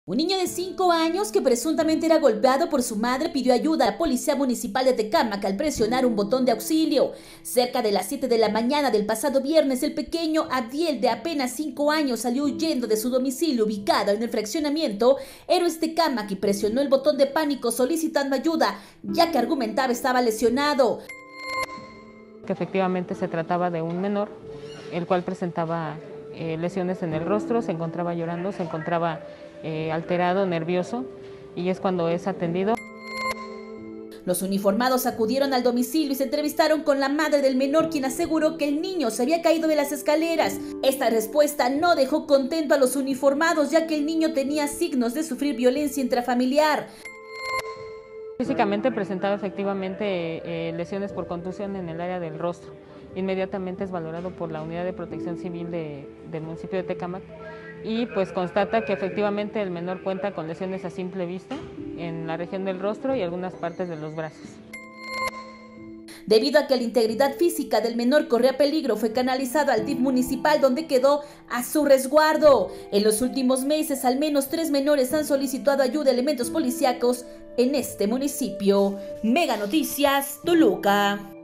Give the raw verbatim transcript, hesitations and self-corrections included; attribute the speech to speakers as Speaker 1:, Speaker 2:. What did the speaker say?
Speaker 1: Un niño de cinco años que presuntamente era golpeado por su madre pidió ayuda a la Policía Municipal de Tecámac al presionar un botón de auxilio. Cerca de las siete de la mañana del pasado viernes, el pequeño Abdiel, de apenas cinco años, salió huyendo de su domicilio ubicado en el fraccionamiento Héroes Tecámac y presionó el botón de pánico solicitando ayuda, ya que argumentaba estaba lesionado.
Speaker 2: Que efectivamente se trataba de un menor, el cual presentaba eh, lesiones en el rostro, se encontraba llorando, se encontraba eh, alterado, nervioso, y es cuando es atendido.
Speaker 1: Los uniformados acudieron al domicilio y se entrevistaron con la madre del menor, quien aseguró que el niño se había caído de las escaleras. Esta respuesta no dejó contento a los uniformados, ya que el niño tenía signos de sufrir violencia intrafamiliar.
Speaker 2: Físicamente presentaba efectivamente eh, lesiones por contusión en el área del rostro. Inmediatamente es valorado por la Unidad de Protección Civil de, del municipio de Tecámac y pues constata que efectivamente el menor cuenta con lesiones a simple vista en la región del rostro y algunas partes de los brazos.
Speaker 1: Debido a que la integridad física del menor corría peligro, fue canalizado al D I F municipal, donde quedó a su resguardo. En los últimos meses, al menos tres menores han solicitado ayuda a elementos policíacos en este municipio. Mega Noticias, Toluca.